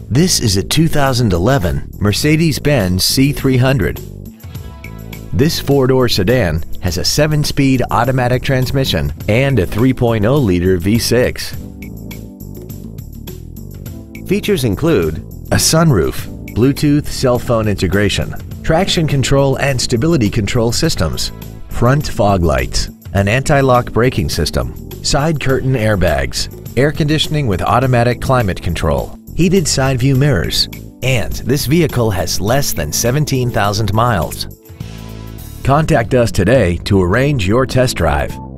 This is a 2011 Mercedes-Benz C300. This four-door sedan has a 7-speed automatic transmission and a 3.0-liter V6. Features include a sunroof, Bluetooth cell phone integration, traction control and stability control systems, front fog lights, an anti-lock braking system, side curtain airbags, air conditioning with automatic climate control, heated side view mirrors, and this vehicle has less than 17,000 miles. Contact us today to arrange your test drive.